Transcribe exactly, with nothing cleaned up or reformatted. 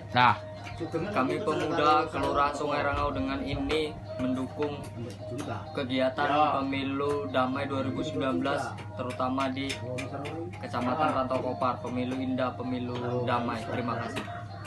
Nah, Kami pemuda Kelurahan Sungai Rangau dengan ini mendukung kegiatan pemilu damai dua ribu sembilan belas, terutama di Kecamatan Rantau Kopar. Pemilu indah, pemilu damai. Terima kasih.